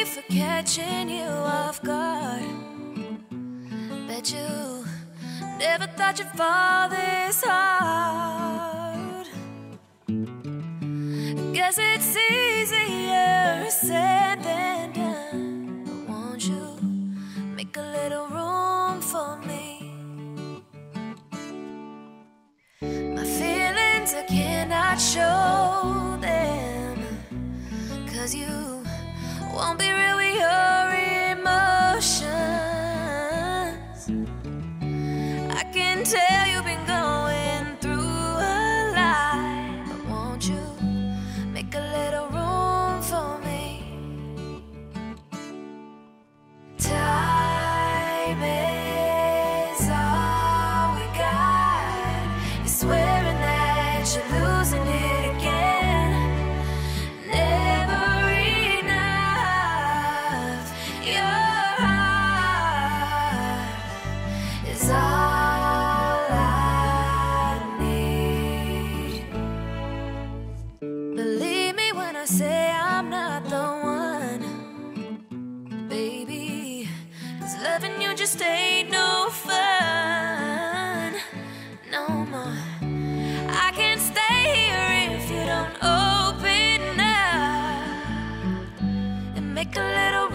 for catching you off guard. Bet you never thought you'd fall this hard. Guess it's easier said than done. But won't you make a little room for me? My feelings I cannot show them, 'cause you won't be real with your emotions. I can tell you've been going through a lot, but won't you make a little room for me? Time is all we got. You're swearing that you're losing it again. Never enough. Your heart is all I need. Believe me when I say I'm not the one, baby, 'cause loving you just ain't no fun no more. I can't stay here if you don't open up and make a little